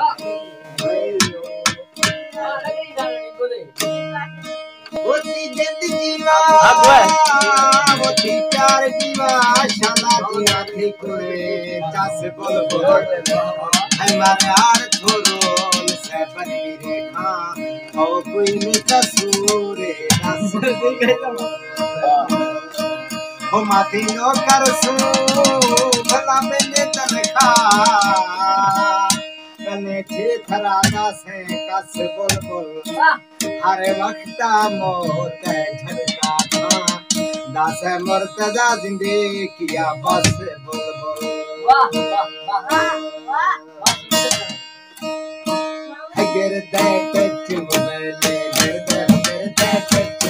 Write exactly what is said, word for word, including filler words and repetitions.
होती जिंदगी वा होती प्यार जीवा शाला जीवा थी कुड़े चास बोल बोल हमारे यार छोरो से बनी रेखा ओ कोई में कसूर दस हो माती नो कर सू भला मैंने तनखा कने छे थरागा से कस बोल बोल हर वक्त मौत झटका था दास मुर्तजा जिंदगी किया बस बोल बोल वाह वाह वाह वाह गिरदे टच मुले गिरदे गिरदे टच